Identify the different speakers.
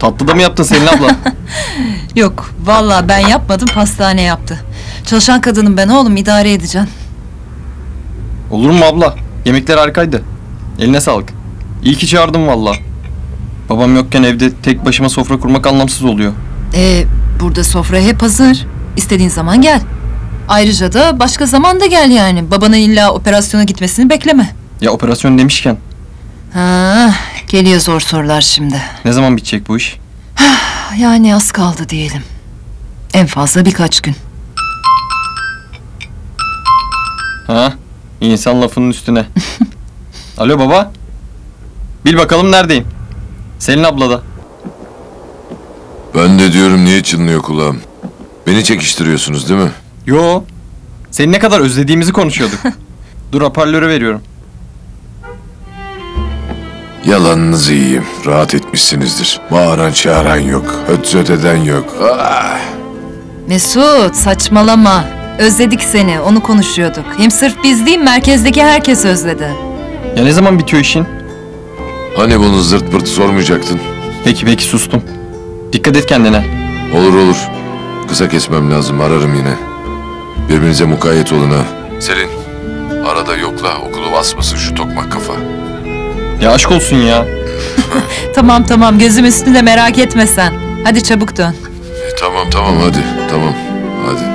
Speaker 1: Tatlı da mı yaptın Selin abla?
Speaker 2: Yok, vallahi ben yapmadım, pastane yaptı. Çalışan kadınım ben oğlum, idare edeceğim.
Speaker 1: Olur mu abla? Yemekler harikaydı. Eline sağlık. İyi ki çağırdım valla. Babam yokken evde tek başıma sofra kurmak anlamsız oluyor.
Speaker 2: Burada sofra hep hazır. İstediğin zaman gel. Ayrıca da başka zaman da gel yani. Babanın illa operasyona gitmesini bekleme.
Speaker 1: Ya operasyon demişken
Speaker 2: Ha, geliyor zor sorular şimdi.
Speaker 1: ne zaman bitecek bu iş?
Speaker 2: Yani az kaldı diyelim. En fazla birkaç gün.
Speaker 1: Ha? İnsan lafının üstüne. Alo baba. Bil bakalım neredeyim? Selin abla da.
Speaker 3: Ben de diyorum niye çınlıyor kulağım? Beni çekiştiriyorsunuz değil mi?
Speaker 1: Yo. Seni ne kadar özlediğimizi konuşuyorduk. Dur hoparlörü veriyorum.
Speaker 3: Yalanınızı yiyeyim. Rahat etmişsinizdir. Bağıran çağıran yok. Höt eden yok. Ah!
Speaker 2: Mesut, saçmalama. Özledik seni, onu konuşuyorduk. Hem sırf biz değil, merkezdeki herkes özledi.
Speaker 1: Ya ne zaman bitiyor işin?
Speaker 3: Hani bunu zırt pırt sormayacaktın?
Speaker 1: Peki sustum. Dikkat et kendine.
Speaker 3: Olur olur. Kısa kesmem lazım. Ararım yine. Birbirinize mukayyet olun ha. Selin. Arada yokla. Okulu basmasın şu tokmak kafa.
Speaker 1: Ya aşk olsun ya.
Speaker 2: Tamam, gözüm üstünde, merak etme sen. Hadi çabuk dön.
Speaker 3: Tamam hadi. Tamam. Hadi.